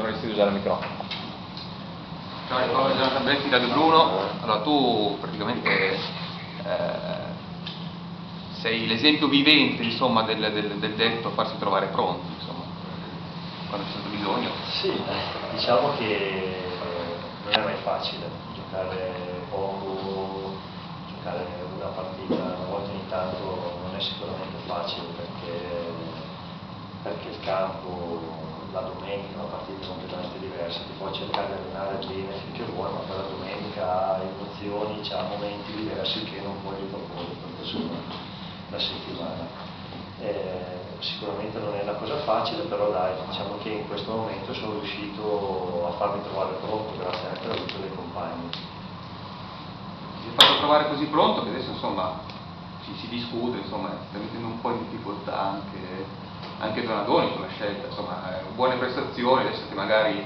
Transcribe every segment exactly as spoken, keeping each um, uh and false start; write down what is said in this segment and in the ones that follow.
dovresti usare il microfono. Ciao, sono Gianluca Bretti da De Bruno. Allora, tu praticamente eh, sei l'esempio vivente, insomma, del, del, del detto farsi trovare pronti, insomma, quando c'è stato bisogno. Sì, diciamo che non è mai facile giocare poco, giocare una partita una volta ogni tanto non è sicuramente facile, perché, perché il campo la domenica una partita completamente diversa, ti puoi cercare di allenare bene finché vuoi, ma poi la domenica ha emozioni, ha momenti diversi che non puoi riproporre per la settimana. Eh, sicuramente non è una cosa facile, però dai, diciamo che in questo momento sono riuscito a farmi trovare pronto grazie anche all'aiuto dei compagni. Ti hai fatto trovare così pronto che adesso, insomma, ci si discute, insomma, sta mettendo un po' in difficoltà anche anche Donadoni con la scelta, insomma, eh, buone prestazioni, adesso che magari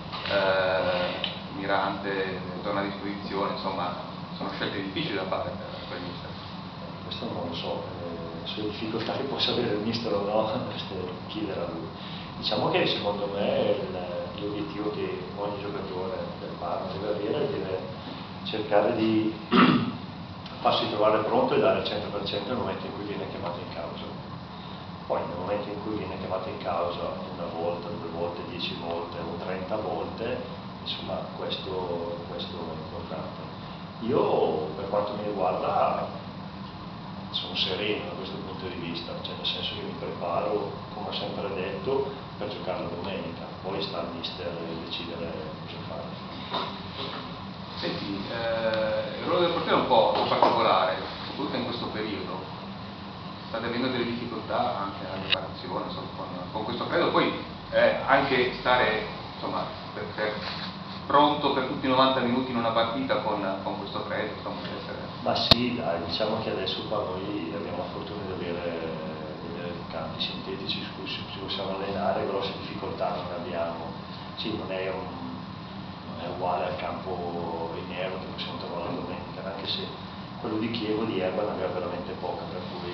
eh, Mirante torna a disposizione, insomma, sono scelte difficili da fare per il mister. Questo non lo so, eh, sulle difficoltà che possa avere il mister o no, chiedere a lui. Diciamo che secondo me l'obiettivo che ogni giocatore del Parma deve avere deve cercare di farsi trovare pronto e dare il cento per cento nel momento in cui viene chiamato in causa. Poi nel momento in cui viene chiamato in causa una volta, due volte, dieci volte o trenta volte, insomma questo, questo è importante. Io per quanto mi riguarda sono sereno da questo punto di vista, cioè nel senso che mi preparo, come ho sempre detto, per giocare la domenica, poi sta al mister decidere cosa fare. Senti, eh, il ruolo del portiere è un po' particolare, soprattutto in questo periodo. State avendo delle difficoltà anche alla preparazione, insomma, con, con questo credo, poi eh, anche stare, insomma, per, per, pronto per tutti i novanta minuti in una partita con, con questo credo, insomma, deve essere... Ma sì, dai, diciamo che adesso qua noi abbiamo la fortuna di avere, di avere campi sintetici su cui ci possiamo allenare, grosse difficoltà non abbiamo. Sì, non è, un, non è uguale al campo in erba che possiamo trovare la domenica, anche se quello di Chievo di erba ne aveva veramente poca, per cui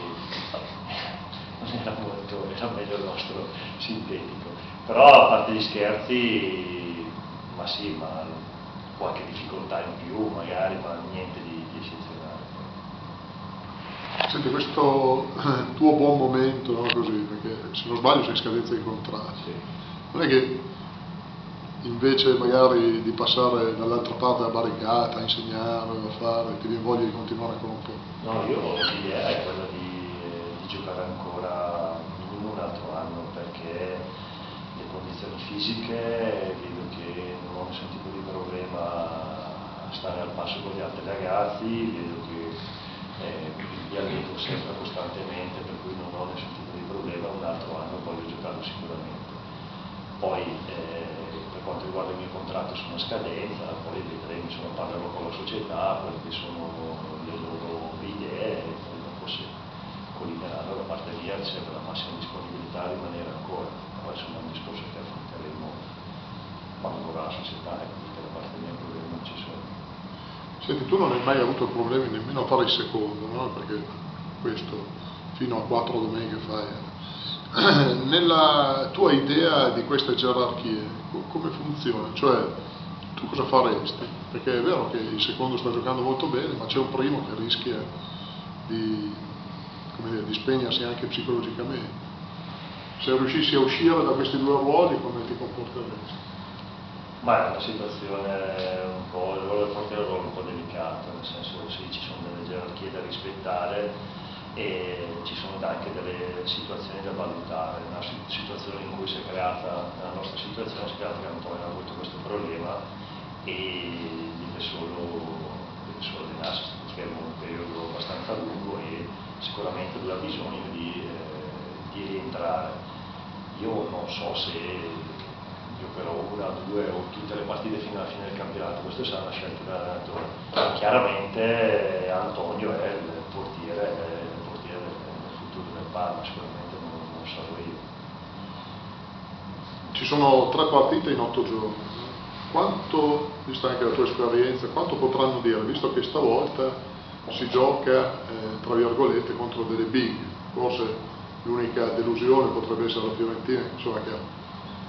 non era molto, era meglio il nostro sintetico. Però a parte gli scherzi, ma sì, ma qualche difficoltà in più magari, ma niente di, di eccezionale. Senti, questo tuo buon momento, no, così, perché se non sbaglio sei in scadenza di contratto, Sì. non è che invece magari di passare dall'altra parte della barricata, a insegnare, a fare, ti viene voglia di continuare ancora un po'? No, io l'idea è quella di, di giocare ancora minimo un altro anno, perché le condizioni fisiche vedo che non ho nessun tipo di problema a stare al passo con gli altri ragazzi, vedo che eh, li alleno sempre costantemente, per cui non ho nessun tipo di problema, un altro anno voglio giocarlo sicuramente. Poi eh, per quanto riguarda il mio contratto sono a scadenza, poi vedremo, insomma, parlerò con la società, quelle che sono le loro idee, e poi dopo se collineranno da parte mia c'è la massima disponibilità a rimanere ancora. Poi insomma è un discorso che affronteremo quando vorrà la società, perché da parte mia problemi non ci sono. Senti, tu non hai mai avuto problemi nemmeno a fare il secondo, no? Perché questo fino a quattro domeniche fai. Nella tua idea di queste gerarchie, come funziona? Cioè, tu cosa faresti? Perché è vero che il secondo sta giocando molto bene, ma c'è un primo che rischia di, come dire, di spegnersi anche psicologicamente. Se riuscissi a uscire da questi due ruoli, come ti comporteresti? Ma è una situazione un po', il ruolo del portiere è un ruolo un po' delicato, nel senso che sì, ci sono delle gerarchie da rispettare e ci sono anche delle situazioni da valutare. Una situazione in cui si è creata, nella nostra situazione si è creata che Antonio ha avuto questo problema e deve solo, deve solo allenarsi, è stato fermo un periodo abbastanza lungo e sicuramente lui ha bisogno di, eh, di rientrare. Io non so se giocherò una, due o tutte le partite fino alla fine del campionato, questo sarà una scelta dell'allenatore. Chiaramente Antonio è il portiere, è il portiere del futuro del Parma, sicuramente non, non sarò io. Ci sono tre partite in otto giorni. Quanto, vista anche la tua esperienza, quanto potranno dire, visto che stavolta si gioca, eh, tra virgolette, contro delle big, forse l'unica delusione potrebbe essere la Fiorentina, insomma, che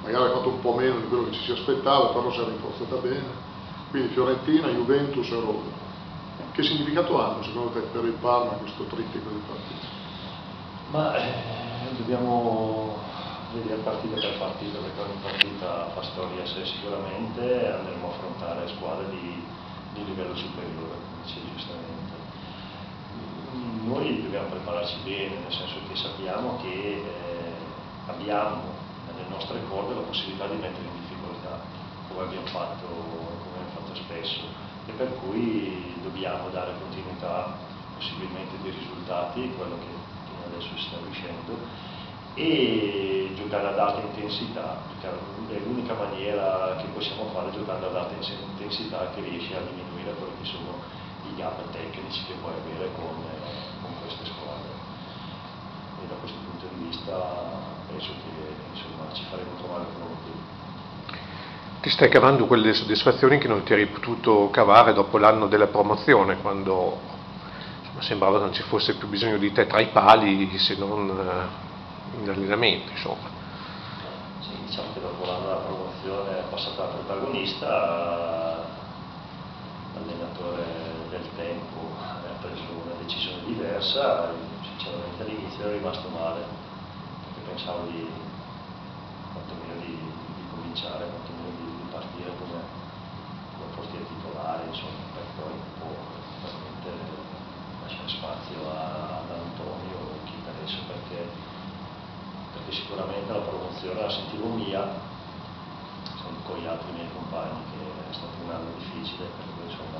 magari ha fatto un po' meno di quello che ci si aspettava, però si è rinforzata bene. Quindi Fiorentina, Juventus e Roma. Che significato hanno secondo te per il Parma questo trittico di partite? Ma eh, dobbiamo vedere partita per partita, perché ogni partita fa storia a sé. Sicuramente andremo a affrontare squadre di, di livello superiore, come dicevi giustamente. Noi dobbiamo prepararci bene, nel senso che sappiamo che eh, abbiamo nelle nostre corde la possibilità di mettere in difficoltà, come abbiamo fatto, come abbiamo fatto spesso, e per cui dobbiamo dare continuità possibilmente dei risultati, quello che fino adesso si sta riuscendo, e giocare ad alta intensità. È l'unica maniera che possiamo fare, giocando ad alta intensità, che riesce a diminuire quelli che sono i gap tecnici che puoi avere con, con queste squadre. E da questo punto di vista penso che insomma, ci faremo trovare pronti. Ti stai cavando quelle soddisfazioni che non ti eri potuto cavare dopo l'anno della promozione, quando insomma, sembrava che non ci fosse più bisogno di te tra i pali se non in allenamento, insomma. Sì, diciamo che dopo l'anno della promozione è passata da protagonista, l'allenatore del tempo ha preso una decisione diversa. Sinceramente all'inizio ero rimasto male, perché pensavo di quantomeno di, di cominciare, quantomeno di, di partire come, come portiere titolare, insomma, per poi un po' veramente lasciare spazio a, ad Antonio o chi per esso, perché, perché sicuramente la promozione la sentivo mia, con gli altri miei compagni, che è stato un anno difficile, per cui insomma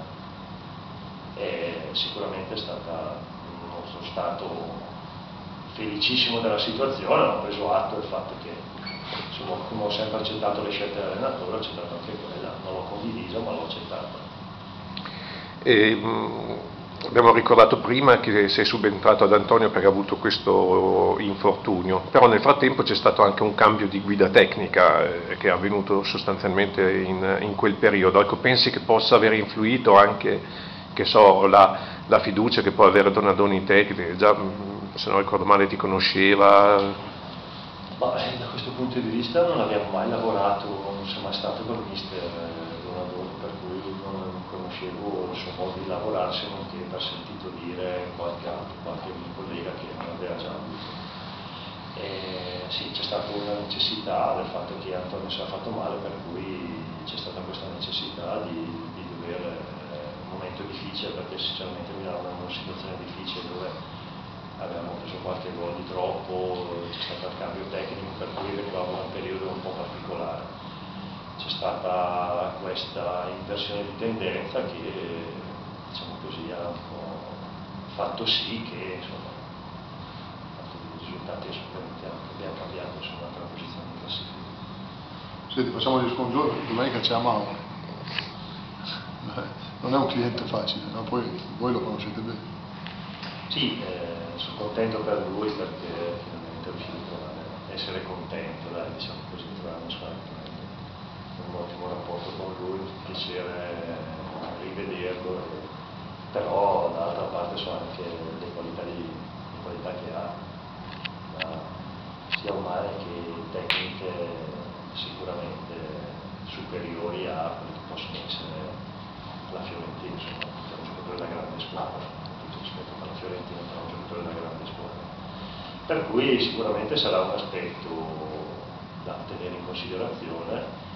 è sicuramente è stata, non sono stato felicissimo della situazione, ma ho preso atto del fatto che insomma, come ho sempre accettato le scelte dell'allenatore, ho accettato anche quella, non l'ho condiviso ma l'ho accettata. E, mh, abbiamo ricordato prima che sei subentrato ad Antonio perché ha avuto questo infortunio, però nel frattempo c'è stato anche un cambio di guida tecnica eh, che è avvenuto sostanzialmente in, in quel periodo. Ecco, pensi che possa aver influito anche, che so, la, la fiducia che può avere Donadoni in te, che già, se non ricordo male, ti conosceva? Ma eh, da questo punto di vista non abbiamo mai lavorato, non sono mai stato con mister Donadoni, per cui non conoscevo il suo modo di lavorare, se non che per sentito dire qualche altro, qualche mio collega che non aveva già avuto. E, sì, c'è stata una necessità del fatto che Antonio si è fatto male, per cui c'è stata questa necessità di, di dover, eh, un momento difficile, perché sinceramente mi eravamo in una situazione difficile dove avevamo preso qualche gol di troppo, c'è stato il cambio tecnico, per cui venivamo da un periodo un po' particolare. C'è stata questa inversione di tendenza che, diciamo così, ha un po' fatto sì che insomma, i risultati abbiamo cambiato insomma, per la posizione di classifica. Senti, facciamo gli scongiuri, domenica c'è Mauro. Non è un cliente facile, ma poi voi lo conoscete bene. Sì, eh, sono contento per lui perché finalmente è riuscito a essere contento, dai, diciamo così, trovare una squadra con un ottimo rapporto con lui, un piacere rivederlo, e, però dall'altra parte so anche le qualità, di, le qualità che ha, ma sia umane che tecniche sicuramente superiori a quelli che possono essere la Fiorentina, insomma, è un giocatore da grande squadra. Rispetto alla Fiorentina, però un giocatore della grande squadra, per cui sicuramente sarà un aspetto da tenere in considerazione.